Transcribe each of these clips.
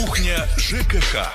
Кухня ЖКХ.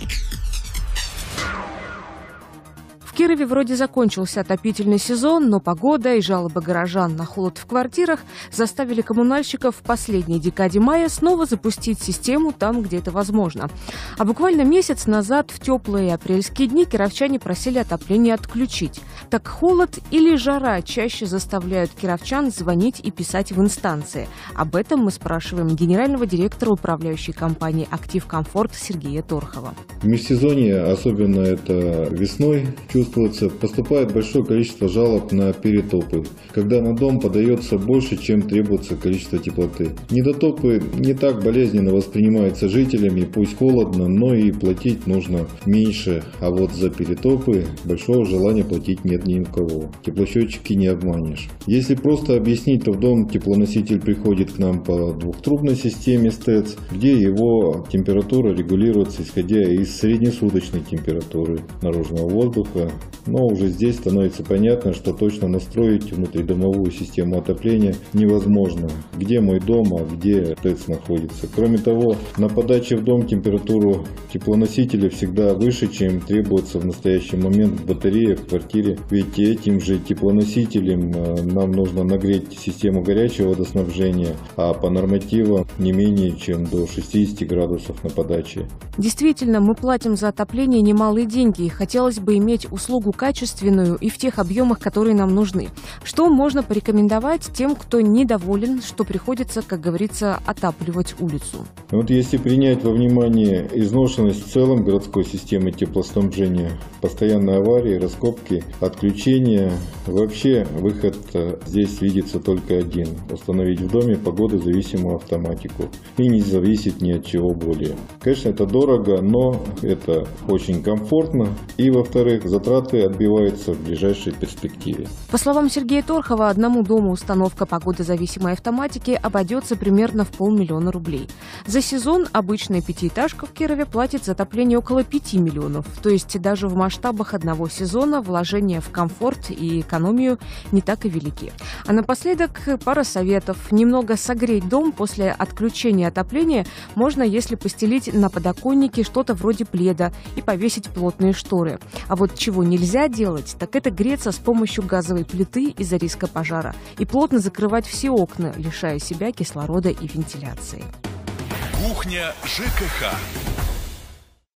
В Кирове вроде закончился отопительный сезон, но погода и жалобы горожан на холод в квартирах заставили коммунальщиков в последней декаде мая снова запустить систему там, где это возможно. А буквально месяц назад в теплые апрельские дни кировчане просили отопление отключить. Так холод или жара чаще заставляют кировчан звонить и писать в инстанции? Об этом мы спрашиваем генерального директора управляющей компании «Актив Комфорт» Сергея Торхова. В межсезонье, особенно это весной, поступает большое количество жалоб на перетопы, когда на дом подается больше, чем требуется количество теплоты. Недотопы не так болезненно воспринимаются жителями, пусть холодно, но и платить нужно меньше, а вот за перетопы большого желания платить нет ни у кого. Теплосчетчики не обманешь. Если просто объяснить, то в дом теплоноситель приходит к нам по двухтрубной системе СТЭЦ, где его температура регулируется исходя из среднесуточной температуры наружного воздуха. Но уже здесь становится понятно, что точно настроить внутридомовую систему отопления невозможно. Где мой дом, а где ТЭЦ находится. Кроме того, на подаче в дом температуру теплоносителя всегда выше, чем требуется в настоящий момент в батарее в квартире. Ведь этим же теплоносителем нам нужно нагреть систему горячего водоснабжения, а по нормативам не менее чем до 60 градусов на подаче. Действительно, мы платим за отопление немалые деньги, и хотелось бы иметь услугу качественную и в тех объемах, которые нам нужны. Что можно порекомендовать тем, кто недоволен, что приходится, как говорится, отапливать улицу? Вот если принять во внимание изношенность в целом городской системы теплоснабжения, постоянные аварии, раскопки, отключения, вообще выход здесь видится только один – установить в доме погодозависимую автоматику и не зависит ни от чего более. Конечно, это дорого, но это очень комфортно и, во-вторых, затраты отбиваются в ближайшей перспективе. По словам Сергея Торхова, одному дому установка погодозависимой автоматики обойдется примерно в 500 000 рублей. За сезон обычная пятиэтажка в Кирове платит за отопление около 5 миллионов. То есть даже в масштабах одного сезона вложения в комфорт и экономию не так и велики. А напоследок пара советов. Немного согреть дом после отключения отопления можно, если постелить на подоконнике что-то вроде пледа и повесить плотные шторы. А вот чего нельзя делать, так это греться с помощью газовой плиты из-за риска пожара и плотно закрывать все окна, лишая себя кислорода и вентиляции. Кухня ЖКХ.